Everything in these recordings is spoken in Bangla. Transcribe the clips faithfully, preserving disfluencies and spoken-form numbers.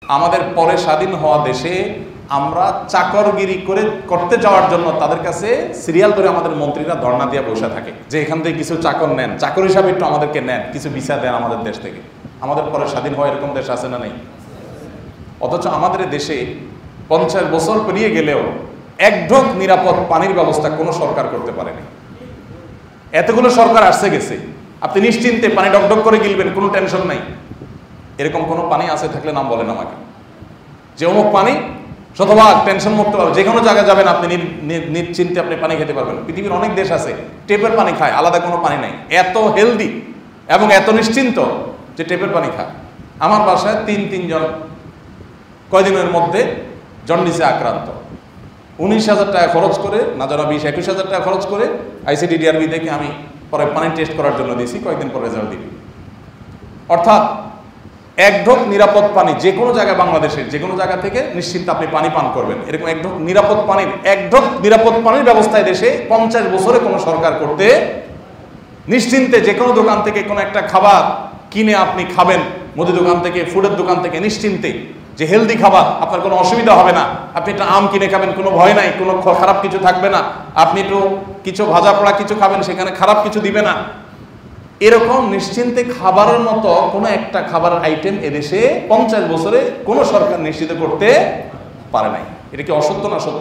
আমাদের পরে স্বাধীন হওয়া দেশে আমরা চাকরগিরি করে করতে যাওয়ার জন্য তাদের কাছে সিরিয়াল ধরে আমাদের মন্ত্রীরা ধর্ণা দিয়ে বসে থাকে যে এখান থেকে কিছু চাকর নেন, চাকর হিসাবে একটু আমাদেরকে নেন, কিছু ভিসা দেন আমাদের দেশ থেকে। আমাদের পরে স্বাধীন হওয়া এরকম দেশ আছে না নেই? অথচ আমাদের দেশে পঞ্চাশ বছর পেরিয়ে গেলেও এক ঢোক নিরাপদ পানির ব্যবস্থা কোনো সরকার করতে পারেনি। এতগুলো সরকার আসছে গেছে, আপনি নিশ্চিন্তে পানি ডকডক করে গিলবেন, কোনো টেনশন নাই। এরকম কোনো পানি আছে থাকলে নাম বলেন আমাকে, যে অমুক পানি শতভাগ টেনশন মুক্ত পাবে, যে কোনো জায়গায় যাবেন আপনি নিশ্চিন্তে আপনি পানি খেতে পারবেন। পৃথিবীর অনেক দেশ আছে টেপের পানি খায়, আলাদা কোনো পানি নাই, এত হেলদি এবং এত নিশ্চিন্ত যে টেপের পানি খায়। আমার বাসায় তিন তিনজন কয়দিনের মধ্যে জন্ডিসে আক্রান্ত, উনিশ হাজার টাকা খরচ করে, না জানা বিশ একুশ হাজার টাকা খরচ করে আইসিডিডিআরবি থেকে আমি পরে পানি টেস্ট করার জন্য দিয়েছি, কয়েকদিন পরে রেজাল্ট দিবি। অর্থাৎ এক ঢোক নিরাপদ পানি যে কোনো জায়গায়, বাংলাদেশের যে কোনো জায়গা থেকে নিশ্চিন্ত আপনি পানি পান করবেন, এরকম এক ঢোক নিরাপদ পানির এক ঢোক নিরাপদ পানির ব্যবস্থায় দেশে পঞ্চাশ বছরে কোনো সরকার করতে, নিশ্চিন্তে যে কোনো দোকান থেকে কোনো একটা খাবার কিনে আপনি খাবেন, মুদি দোকান থেকে, ফুডের দোকান থেকে, নিশ্চিন্তে যে হেলদি খাবার, আপনার কোনো অসুবিধা হবে না। আপনি একটা আম কিনে খাবেন, কোনো ভয় নাই, কোনো খারাপ কিছু থাকবে না। আপনি একটু কিছু ভাজা পোড়া কিছু খাবেন, সেখানে খারাপ কিছু দিবে না। এরকম নিশ্চিন্তে খাবারের মতো কোনো একটা খাবারের আইটেম এদেশে পঞ্চাশ বছরে কোনো সরকার নিশ্চিত করতে পারে নাই। এটা কি অসত্য না সত্য?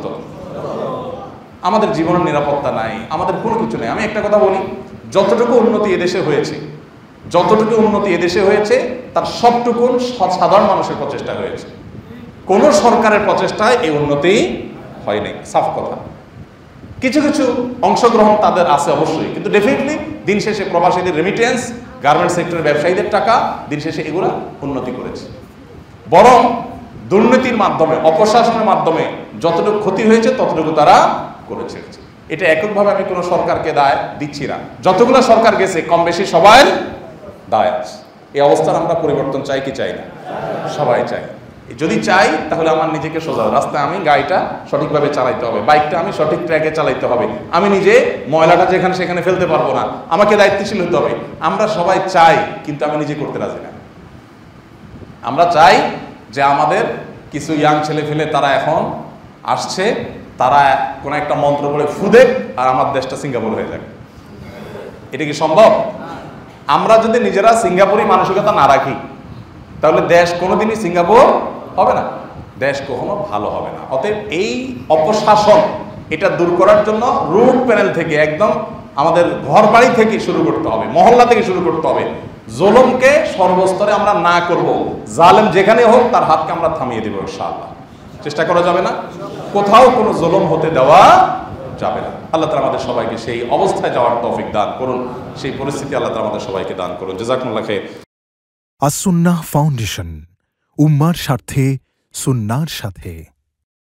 আমাদের জীবনের নিরাপত্তা নাই, আমাদের কোনো কিছু নেই। আমি একটা কথা বলি, যতটুকু উন্নতি এদেশে হয়েছে, যতটুকু উন্নতি এদেশে হয়েছে তার সবটুকুন সাধারণ মানুষের প্রচেষ্টা হয়েছে। কোনো সরকারের প্রচেষ্টায় এই উন্নতি হয়নি, সাফ কথা। কিছু কিছু অংশগ্রহণ তাদের আছে অবশ্যই, কিন্তু ডেফিনেটলি দিন শেষে প্রবাসীদের রেমিটেন্স, গার্মেন্টস সেক্টরের ব্যবসায়ীদের টাকা দিন শেষে এগুলা উন্নতি করেছে। বরং দুর্নীতির মাধ্যমে, অপশাসনের মাধ্যমে যতটুকু ক্ষতি হয়েছে ততটুকু তারা করেছে। এটা এককভাবে আমি কোনো সরকারকে দায় দিচ্ছি না, যতগুলো সরকার গেছে কম বেশি সবাই দায় আছে। এই অবস্থার আমরা পরিবর্তন চাই কি চাই না? সবাই চাই। যদি চাই তাহলে আমার নিজেকে সোজা রাস্তায় আমি গাড়িটা সঠিকভাবে চালাইতে হবে, বাইকটা আমি সঠিক ট্র্যাকে চালাইতে হবে, আমি নিজে ময়লাটা যেখানে সেখানে ফেলতে পারবো না, আমাকে দায়িত্বশীল হতে হবে। আমরা সবাই চাই, কিন্তু আমি নিজে করতে রাজি না। আমরা চাই যে আমাদের কিছু ইয়াং ছেলে ফেলে তারা এখন আসছে, তারা কোনো একটা মন্ত্র বলে ফুদে আর আমার দেশটা সিঙ্গাপুর হয়ে যাবে। এটা কি সম্ভব? আমরা যদি নিজেরা সিঙ্গাপুরি মানসিকতা না রাখি তাহলে দেশ কোনোদিনই সিঙ্গাপুর হবে না, দেশ কখনো ভালো হবে না। অতএব এই অপশাসন এটা দূর করার জন্য রুট প্যানেল থেকে, একদম আমাদের ঘর বাড়ি থেকে শুরু করতে হবে, মহল্লা থেকে শুরু করতে হবে। জুলুমকে সর্বস্তরে আমরা না করব, জালেম যেখানে হোক তার হাতকে আমরা থামিয়ে দেব ইনশাআল্লাহ। চেষ্টা করা যাবে না, কোথাও কোনো জুলুম হতে দেওয়া যাবে না। আল্লাহ তাআলা আমাদের সবাইকে সেই অবস্থায় যাওয়ার তৌফিক দান করুন, সেই পরিস্থিতি আল্লাহ তাআলা আমাদের সবাইকে দান করুন। জাযাকুমুল্লাহ খাইর। আস সুন্নাহ ফাউন্ডেশন, উম্মার স্বার্থে সুন্নাহর সাথে।